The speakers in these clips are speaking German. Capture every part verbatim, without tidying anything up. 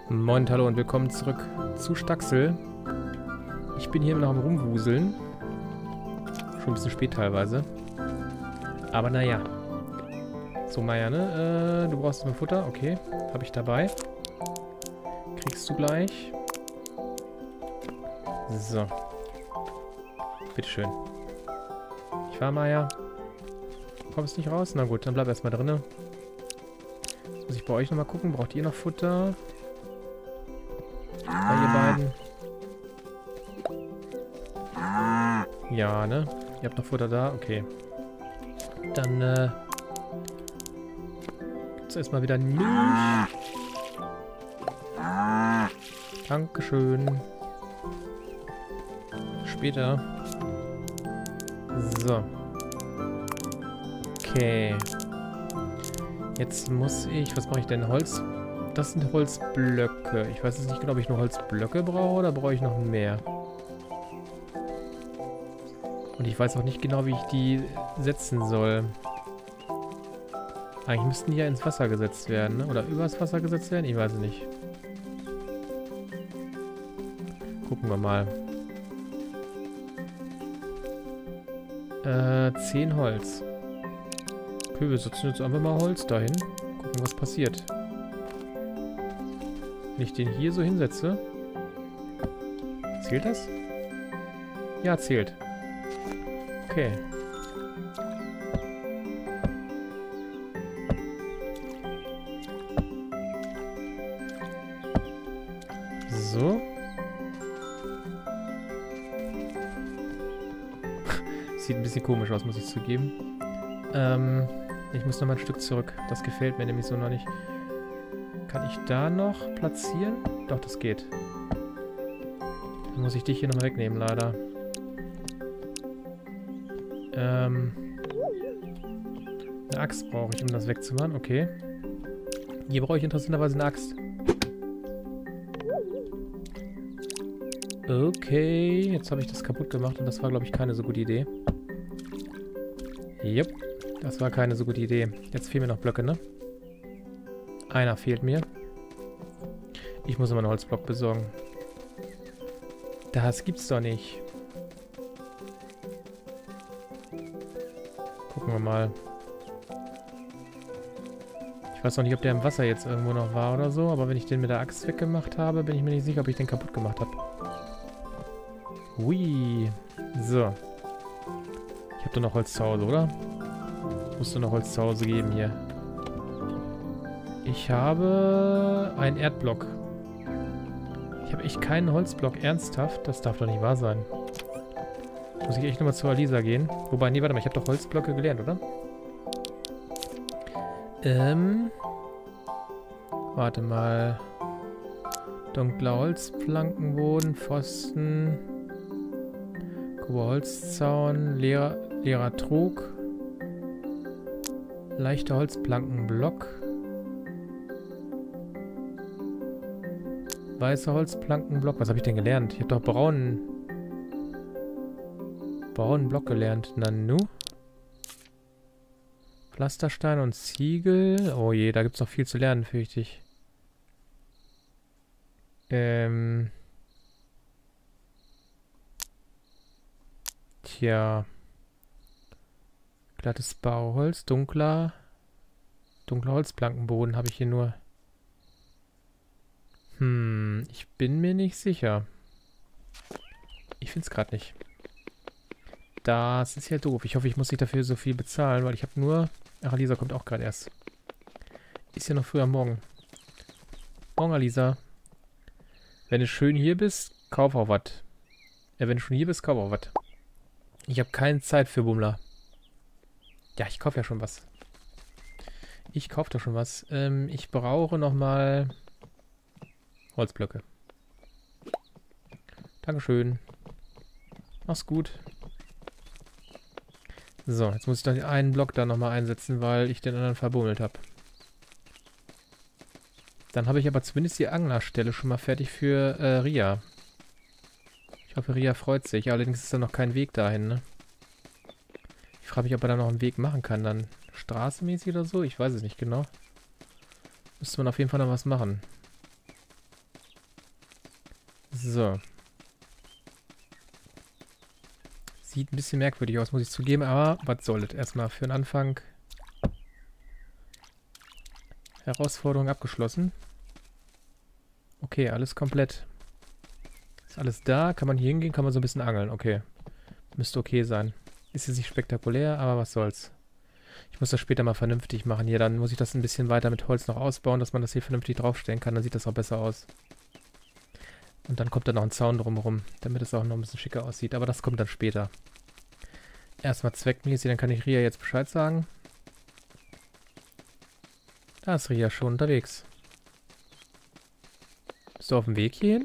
Moin, hallo und willkommen zurück zu Staxel. Ich bin hier noch am Rumwuseln. Schon ein bisschen spät teilweise. Aber naja. So, Maya, ne? Äh, du brauchst nur Futter. Okay, habe ich dabei. Kriegst du gleich. So. Bitteschön. Ich war Maya. Kommst nicht raus? Na gut, dann bleib erstmal drinne. Jetzt muss ich bei euch nochmal gucken. Braucht ihr noch Futter? Bei ihr beiden. Ja, ne? Ihr habt noch Futter da? Okay. Dann, äh... gibt's erstmal wieder Milch. Dankeschön. Später. So. Okay. Jetzt muss ich... Was mache ich denn? Holz... Das sind Holzblöcke. Ich weiß jetzt nicht genau, ob ich nur Holzblöcke brauche oder brauche ich noch mehr. Und ich weiß auch nicht genau, wie ich die setzen soll. Eigentlich müssten die ja ins Wasser gesetzt werden, ne? Oder übers Wasser gesetzt werden? Ich weiß es nicht. Gucken wir mal. Äh, zehn Holz. Okay, wir setzen jetzt einfach mal Holz dahin. Gucken, was passiert. Wenn ich den hier so hinsetze. Zählt das? Ja, zählt. Okay. So. Sieht ein bisschen komisch aus, muss ich zugeben. Ähm, ich muss noch mal ein Stück zurück. Das gefällt mir nämlich so noch nicht. Kann ich da noch platzieren? Doch, das geht. Dann muss ich dich hier nochmal wegnehmen, leider. Ähm. Eine Axt brauche ich, um das wegzumachen. Okay. Hier brauche ich interessanterweise eine Axt. Okay, jetzt habe ich das kaputt gemacht und das war, glaube ich, keine so gute Idee. Jupp, das war keine so gute Idee. Jetzt fehlen mir noch Blöcke, ne? Einer fehlt mir. Ich muss immer einen Holzblock besorgen. Das gibt's doch nicht. Gucken wir mal. Ich weiß noch nicht, ob der im Wasser jetzt irgendwo noch war oder so, aber wenn ich den mit der Axt weggemacht habe, bin ich mir nicht sicher, ob ich den kaputt gemacht habe. Hui. So. Ich habe doch noch Holz zu Hause, oder? Musst du noch Holz zu Hause geben hier. Ich habe einen Erdblock. Ich habe echt keinen Holzblock. Ernsthaft? Das darf doch nicht wahr sein. Muss ich echt nochmal zu Alisa gehen. Wobei, nee, warte mal. Ich habe doch Holzblöcke gelernt, oder? Ähm. Warte mal. Dunkler Holzplankenboden, Pfosten. Grober Holzzaun, leerer, leerer Trog. Leichter Holzplankenblock. Weißer Holzplankenblock. Was habe ich denn gelernt? Ich habe doch braunen... braunen Block gelernt. Nanu. Pflasterstein und Ziegel. Oh je, da gibt es noch viel zu lernen, fürchte ich. Ähm... Tja. Glattes Bauholz, dunkler... dunkler Holzplankenboden habe ich hier nur... Hm, ich bin mir nicht sicher. Ich finde es gerade nicht. Das ist ja doof. Ich hoffe, ich muss nicht dafür so viel bezahlen, weil ich habe nur... Ach, Alisa kommt auch gerade erst. Ist ja noch früh am Morgen. Morgen, Alisa. Wenn du schön hier bist, kauf auch was. Ja, wenn du schon hier bist, kauf auch was. Ich habe keine Zeit für Bummler. Ja, ich kaufe ja schon was. Ich kaufe doch schon was. Ähm, ich brauche nochmal... Holzblöcke. Dankeschön. Mach's gut. So, jetzt muss ich dann einen Block da nochmal einsetzen, weil ich den anderen verbummelt habe. Dann habe ich aber zumindest die Anglerstelle schon mal fertig für äh, Ria. Ich hoffe, Ria freut sich. Allerdings ist da noch kein Weg dahin, ne? Ich frage mich, ob er da noch einen Weg machen kann. Dann straßenmäßig oder so? Ich weiß es nicht genau. Müsste man auf jeden Fall noch was machen. So. Sieht ein bisschen merkwürdig aus, muss ich zugeben, aber was soll das? Erstmal für den Anfang. Herausforderung abgeschlossen. Okay, alles komplett. Ist alles da. Kann man hier hingehen, kann man so ein bisschen angeln. Okay. Müsste okay sein. Ist jetzt nicht spektakulär, aber was soll's. Ich muss das später mal vernünftig machen hier. Dann muss ich das ein bisschen weiter mit Holz noch ausbauen, dass man das hier vernünftig draufstellen kann. Dann sieht das auch besser aus. Und dann kommt da noch ein Zaun drumherum, damit es auch noch ein bisschen schicker aussieht. Aber das kommt dann später. Erstmal zweckmäßig, dann kann ich Ria jetzt Bescheid sagen. Da ist Ria schon unterwegs. Bist du auf dem Weg hierhin?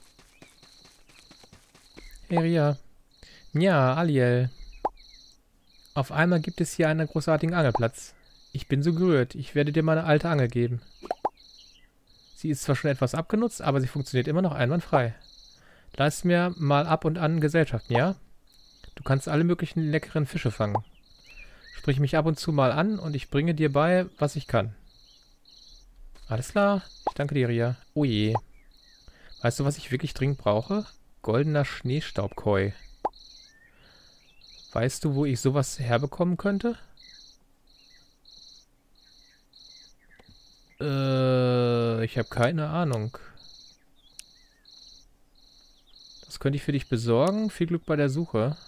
Hey Ria. Ja, Aliel. Auf einmal gibt es hier einen großartigen Angelplatz. Ich bin so gerührt. Ich werde dir meine alte Angel geben. Sie ist zwar schon etwas abgenutzt, aber sie funktioniert immer noch einwandfrei. Leist mir mal ab und an Gesellschaften, ja? Du kannst alle möglichen leckeren Fische fangen. Sprich mich ab und zu mal an und ich bringe dir bei, was ich kann. Alles klar. Ich danke dir, Ria. Oh je. Weißt du, was ich wirklich dringend brauche? Goldener Schneestaubkoi. Weißt du, wo ich sowas herbekommen könnte? Äh, ich habe keine Ahnung. Das könnte ich für dich besorgen. Viel Glück bei der Suche.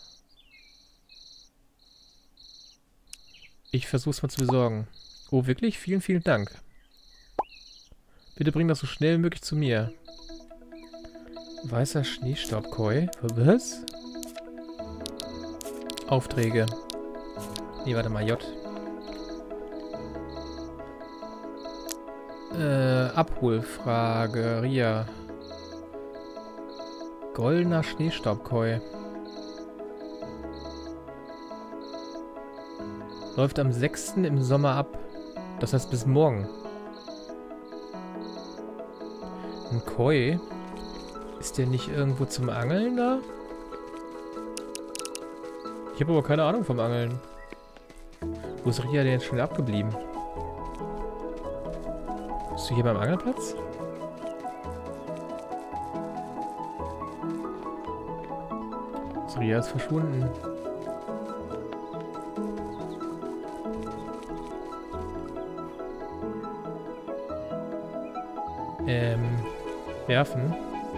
Ich versuche es mal zu besorgen. Oh, wirklich? Vielen, vielen Dank. Bitte bring das so schnell wie möglich zu mir. Weißer Schneestaubkoi. Was? Aufträge. Nee, warte mal, J. Äh, Abholfrage. Ria. Goldener Schneestaubkoi. Läuft am sechsten im Sommer ab. Das heißt bis morgen. Ein Koi? Ist der nicht irgendwo zum Angeln da? Ich habe aber keine Ahnung vom Angeln. Wo ist Ria denn jetzt schon abgeblieben? Bist du hier beim Angelplatz? So, Ria ist verschwunden. Ähm, werfen.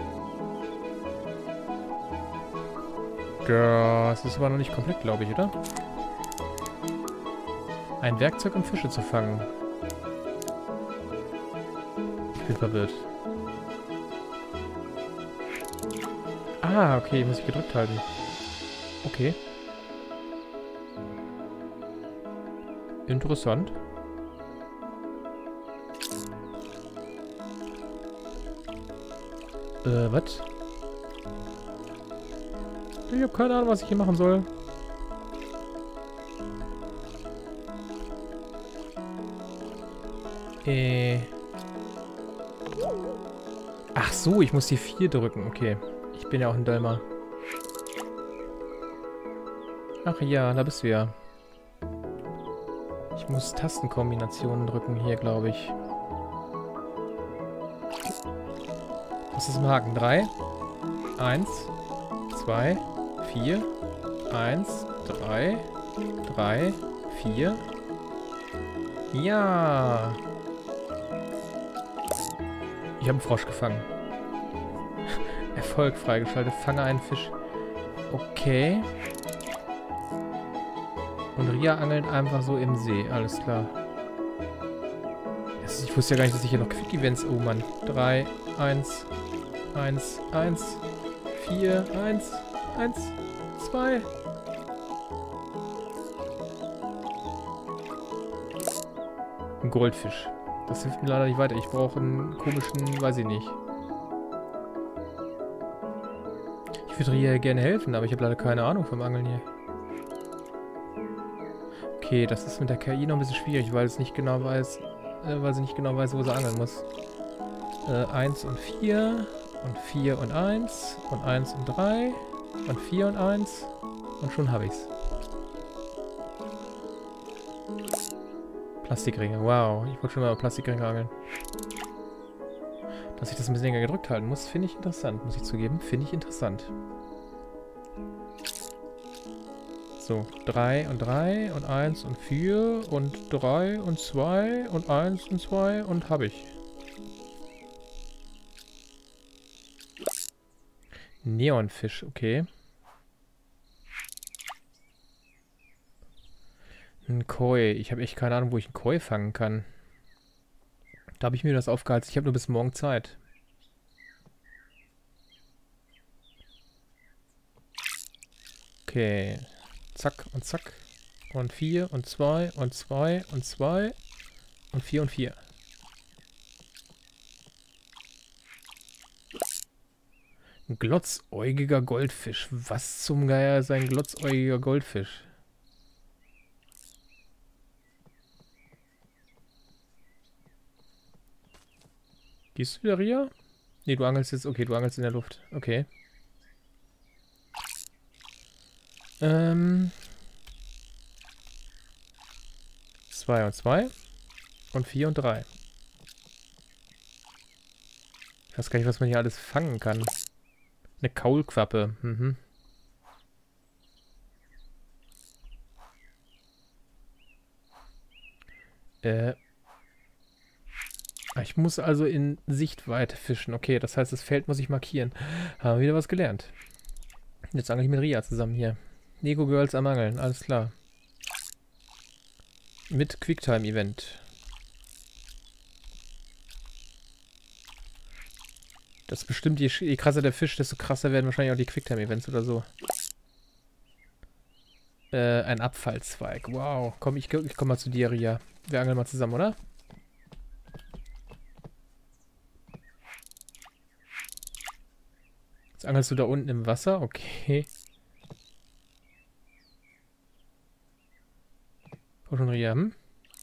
Das ist aber noch nicht komplett, glaube ich, oder? Ein Werkzeug, um Fische zu fangen. Ich bin verwirrt. Ah, okay, muss ich gedrückt halten. Okay. Interessant. Äh, was? Ich habe keine Ahnung, was ich hier machen soll. Äh. Ach so, ich muss die vier drücken. Okay. Ich bin ja auch ein Dölmer. Ach ja, da bist du ja. Ich muss Tastenkombinationen drücken hier, glaube ich. Was ist im Haken? drei. eins. zwei. vier. eins. drei. drei. vier. Ja. Ich habe einen Frosch gefangen. Erfolg freigeschaltet. Fange einen Fisch. Okay. Und Ria angelt einfach so im See. Alles klar. Ich wusste ja gar nicht, dass ich hier noch Quick-Events... Oh Mann. drei, eins, eins, eins, vier, eins, eins, zwei. Ein Goldfisch. Das hilft mir leider nicht weiter. Ich brauche einen komischen... Weiß ich nicht. Ich würde Ria gerne helfen, aber ich habe leider keine Ahnung vom Angeln hier. Okay, das ist mit der K I noch ein bisschen schwierig, weil es nicht genau weiß, äh, weil sie nicht genau weiß, wo sie angeln muss. Äh, eins und vier und vier und eins und eins und drei und vier und eins und schon habe ich's. Plastikringe, wow. Ich wollte schon mal Plastikringe angeln. Dass ich das ein bisschen länger gedrückt halten muss, finde ich interessant, muss ich zugeben. Finde ich interessant. So, drei und drei und eins und vier und drei und zwei und eins und zwei und habe ich. Neonfisch, okay. Ein Koi. Ich habe echt keine Ahnung, wo ich einen Koi fangen kann. Da habe ich mir das aufgehalten. Ich habe nur bis morgen Zeit. Okay. Zack und zack. Und vier und zwei und zwei und zwei und vier und vier. Ein glotzäugiger Goldfisch. Was zum Geier ist ein glotzäugiger Goldfisch? Gehst du wieder, Ria? Nee, du angelst jetzt. Okay, du angelst in der Luft. Okay. Ähm. zwei und zwei. Und vier und drei. Ich weiß gar nicht, was man hier alles fangen kann. Eine Kaulquappe. Mhm. Äh. Ich muss also in Sichtweite fischen. Okay, das heißt, das Feld muss ich markieren. Haben wir wieder was gelernt. Jetzt angle ich mit Ria zusammen hier. Nego Girls am Angeln, alles klar. Mit Quicktime-Event. Das ist bestimmt, je, je krasser der Fisch, desto krasser werden wahrscheinlich auch die Quicktime-Events oder so. Äh, ein Abfallzweig. Wow. Komm, ich, ich komm mal zu dir, Ria. Wir angeln mal zusammen, oder? Jetzt angelst du da unten im Wasser? Okay. Komm schon, Ria. Hm?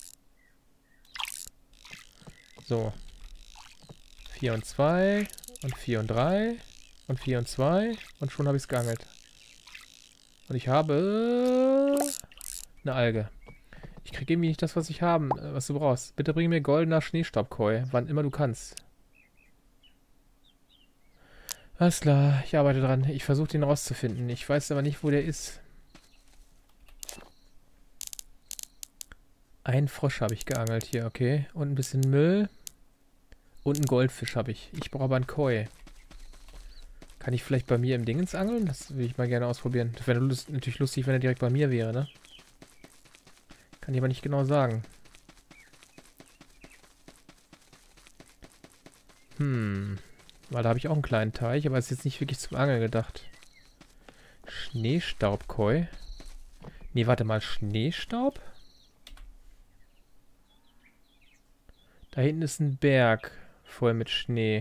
So. vier und zwei und vier und drei und vier und zwei und schon habe ich es geangelt. Und ich habe eine Alge. Ich kriege irgendwie nicht das, was ich haben, was du brauchst. Bitte bring mir goldener Schneestaubkoi, wann immer du kannst. Alles klar, ich arbeite dran. Ich versuche den rauszufinden. Ich weiß aber nicht, wo der ist. Ein Frosch habe ich geangelt hier, okay. Und ein bisschen Müll. Und einen Goldfisch habe ich. Ich brauche aber einen Koi. Kann ich vielleicht bei mir im Dingens angeln? Das will ich mal gerne ausprobieren. Das wäre lust natürlich lustig, wenn er direkt bei mir wäre, ne? Kann ich aber nicht genau sagen. Hm. Weil da habe ich auch einen kleinen Teich, aber es ist jetzt nicht wirklich zum Angeln gedacht. Schneestaubkoi. Nee, warte mal. Schneestaub? Da hinten ist ein Berg voll mit Schnee.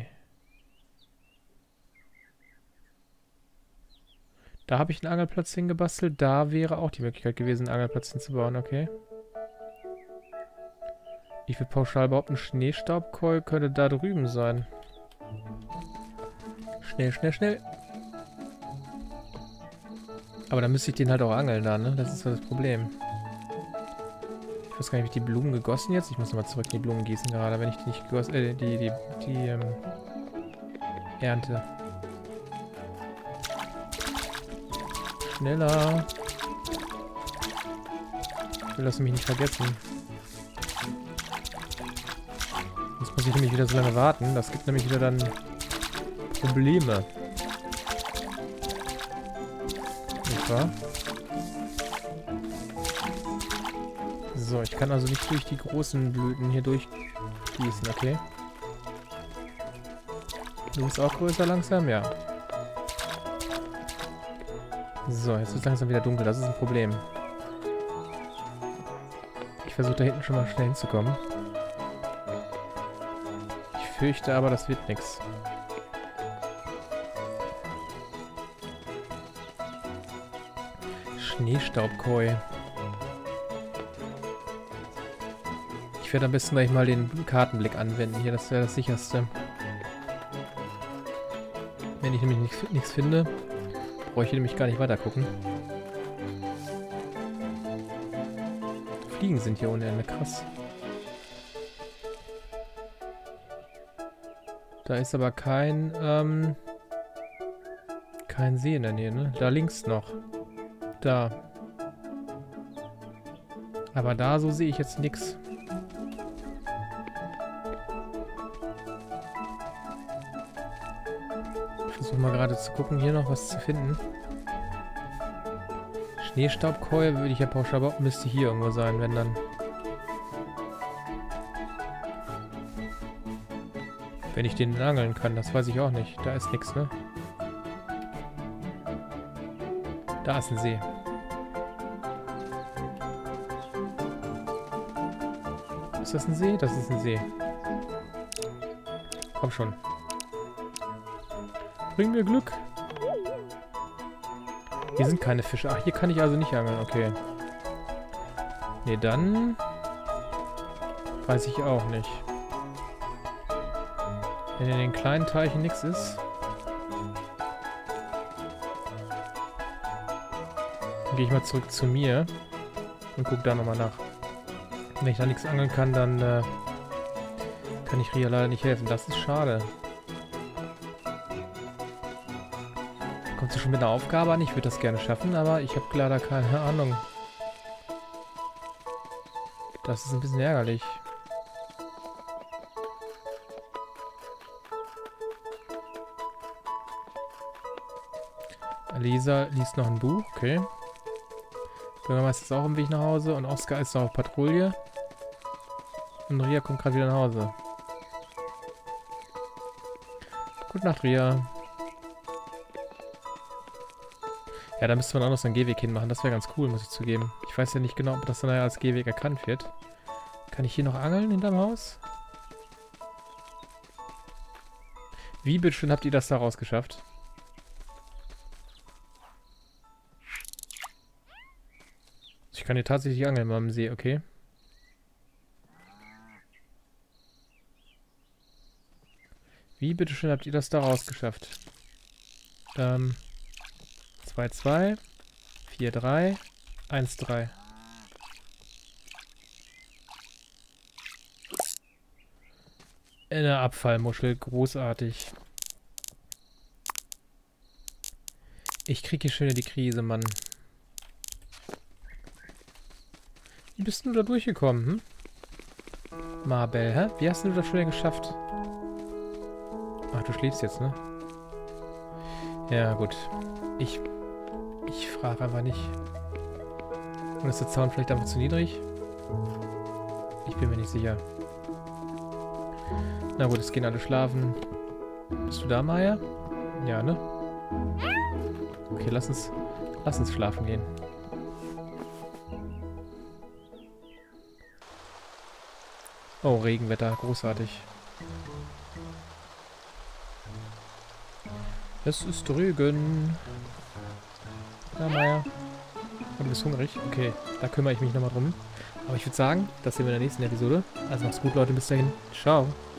Da habe ich einen Angelplatz hingebastelt. Da wäre auch die Möglichkeit gewesen, einen Angelplatz hinzubauen, okay. Ich würde pauschal behaupten, Schneestaubkoi könnte da drüben sein. Schnell, schnell, schnell. Aber dann müsste ich den halt auch angeln da, ne? Das ist das Problem. Ich weiß gar nicht, habe ich die Blumen gegossen jetzt? Ich muss nochmal zurück in die Blumen gießen gerade, wenn ich die nicht gegossen... Äh, die, die, die, ähm... Ernte. Schneller. Ich will das nämlich nicht vergessen. Jetzt muss ich nämlich wieder so lange warten. Das gibt nämlich wieder dann Probleme. Nicht wahr? So, ich kann also nicht durch die großen Blüten hier durchgießen, okay? Du bist auch größer langsam? Ja. So, jetzt wird es langsam wieder dunkel. Das ist ein Problem. Ich versuche da hinten schon mal schnell hinzukommen. Ich fürchte aber, das wird nichts. Schneestaubkoi. Ich werde am besten gleich mal den Kartenblick anwenden hier. Das wäre das sicherste. Wenn ich nämlich nichts, nichts finde, brauche ich hier nämlich gar nicht weiter gucken. Fliegen sind hier ohne Ende, krass. Da ist aber kein, ähm, kein See in der Nähe, ne? Da links noch. Da. Aber da so sehe ich jetzt nichts. Ich versuche mal gerade zu gucken, hier noch was zu finden. Schneestaubkeule würde ich ja pauschal behaupten, müsste hier irgendwo sein, wenn dann. Wenn ich den angeln kann, das weiß ich auch nicht. Da ist nichts, ne? Da ist ein See. Ist das ein See? Das ist ein See. Komm schon. Bring mir Glück. Hier sind keine Fische. Ach, hier kann ich also nicht angeln. Okay. Nee, dann... weiß ich auch nicht. Wenn in den kleinen Teichen nichts ist... dann gehe ich mal zurück zu mir und gucke da nochmal nach. Wenn ich da nichts angeln kann, dann äh, kann ich Ria leider nicht helfen. Das ist schade. Kommt sie schon mit einer Aufgabe an? Ich würde das gerne schaffen, aber ich habe leider keine Ahnung. Das ist ein bisschen ärgerlich. Lisa liest noch ein Buch, okay. Bürgermeister ist auch im Weg nach Hause und Oskar ist noch auf Patrouille. Und Ria kommt gerade wieder nach Hause. Gute Nacht, Ria. Ja, da müsste man auch noch so einen Gehweg hinmachen. Das wäre ganz cool, muss ich zugeben. Ich weiß ja nicht genau, ob das dann als Gehweg erkannt wird. Kann ich hier noch angeln hinterm Haus? Wie bitteschön habt ihr das da rausgeschafft? Ich kann hier tatsächlich angeln am See, okay. Wie bitteschön habt ihr das da rausgeschafft? Ähm, zwei, zwei, vier, drei, eins, drei. Eine Abfallmuschel, großartig. Ich krieg hier schon wieder die Krise, Mann. Wie bist du da durchgekommen, hm? Mabel, hä? Wie hast du das schon wieder geschafft? Ach, du schläfst jetzt, ne? Ja, gut. Ich... Ich frage einfach nicht. Und ist der Zaun vielleicht einfach zu niedrig? Ich bin mir nicht sicher. Na gut, es gehen alle schlafen. Bist du da, Maya? Ja, ne? Okay, lass uns... Lass uns schlafen gehen. Oh, Regenwetter. Großartig. Es ist Regen. Ja, Maya. Und du bist hungrig? Okay, da kümmere ich mich nochmal drum. Aber ich würde sagen, das sehen wir in der nächsten Episode. Also macht's gut, Leute. Bis dahin. Ciao.